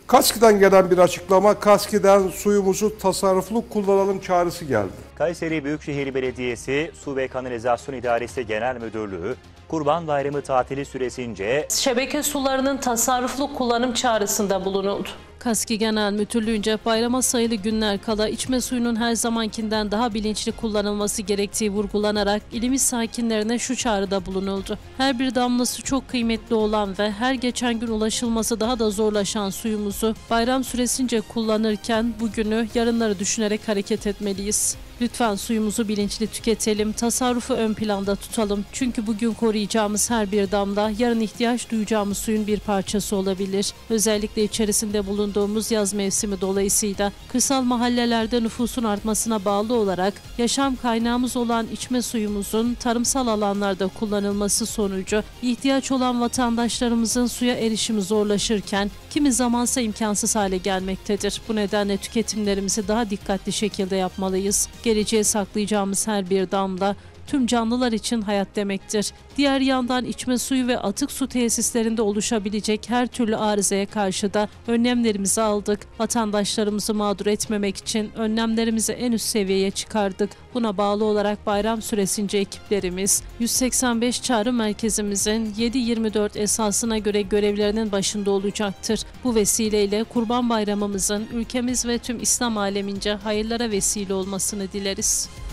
KASKİ'den gelen bir açıklama, KASKİ'den suyumuzu tasarruflu kullanalım çağrısı geldi. Kayseri Büyükşehir Belediyesi Su ve Kanalizasyon İdaresi Genel Müdürlüğü, Kurban Bayramı tatili süresince şebeke sularının tasarruflu kullanım çağrısında bulunuldu. KASKİ Genel Müdürlüğü'nce bayrama sayılı günler kala içme suyunun her zamankinden daha bilinçli kullanılması gerektiği vurgulanarak ilimiz sakinlerine şu çağrıda bulunuldu. Her bir damlası çok kıymetli olan ve her geçen gün ulaşılması daha da zorlaşan suyumuzu bayram süresince kullanırken bugünü, yarınları düşünerek hareket etmeliyiz. Lütfen suyumuzu bilinçli tüketelim, tasarrufu ön planda tutalım. Çünkü bugün koruyacağımız her bir damla yarın ihtiyaç duyacağımız suyun bir parçası olabilir. Özellikle içerisinde bulunduğumuz yaz mevsimi dolayısıyla kırsal mahallelerde nüfusun artmasına bağlı olarak yaşam kaynağımız olan içme suyumuzun tarımsal alanlarda kullanılması sonucu ihtiyaç olan vatandaşlarımızın suya erişimi zorlaşırken kimi zamansa imkansız hale gelmektedir. Bu nedenle tüketimlerimizi daha dikkatli şekilde yapmalıyız. Geleceğe saklayacağımız her bir damla tüm canlılar için hayat demektir. Diğer yandan içme suyu ve atık su tesislerinde oluşabilecek her türlü arızaya karşı da önlemlerimizi aldık. Vatandaşlarımızı mağdur etmemek için önlemlerimizi en üst seviyeye çıkardık. Buna bağlı olarak bayram süresince ekiplerimiz 185 çağrı merkezimizin 7/24 esasına göre görevlerinin başında olacaktır. Bu vesileyle Kurban Bayramımızın ülkemiz ve tüm İslam alemince hayırlara vesile olmasını dileriz.